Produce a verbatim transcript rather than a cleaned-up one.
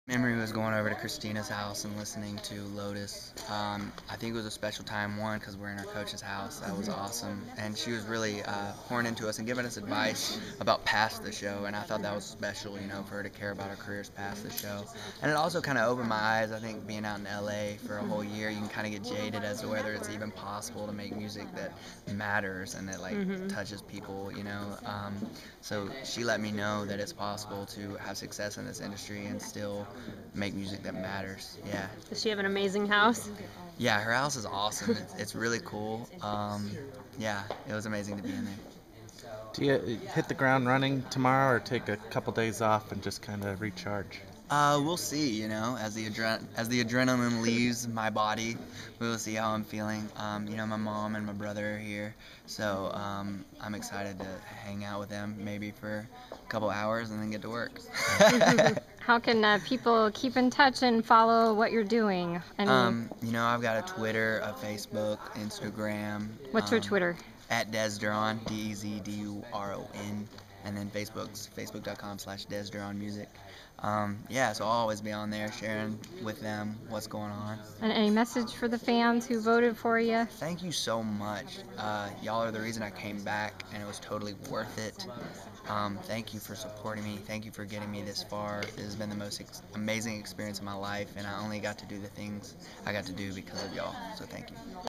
Memory was going over to Christina's house and listening to Lotus. Um, I think it was a special time, one, because we're in our coach's house. That was awesome. And she was really uh, pouring into us and giving us advice about past the show. And I thought that was special, you know, for her to care about our careers past the show. And it also kind of opened my eyes. I think being out in L A for a whole year, you can kind of get jaded as to whether it's even possible to make music that matters and that, like, Mhm. touches people, you know. Um, so she let me know that it's possible to have success in this industry and still make music that matters. Yeah. Does she have an amazing house? Yeah, her house is awesome. It's, it's really cool. Um, yeah, it was amazing to be in there. Do you hit the ground running tomorrow or take a couple days off and just kind of recharge? Uh, we'll see, you know, as the adre- as the adrenaline leaves my body, we will see how I'm feeling. Um, you know, my mom and my brother are here, so um, I'm excited to hang out with them maybe for a couple hours and then get to work. How can uh, people keep in touch and follow what you're doing? And Um, you know, I've got a Twitter, a Facebook, Instagram. what's your um, Twitter? At Desduron, D E Z D U R O N, and then Facebook's facebook.com slash Desduron Music. Um, yeah, so I'll always be on there sharing with them what's going on. And any message for the fans who voted for you? Thank you so much. Uh, y'all are the reason I came back, and it was totally worth it. Um, thank you for supporting me. Thank you for getting me this far. This has been the most ex- amazing experience of my life, and I only got to do the things I got to do because of y'all. So thank you.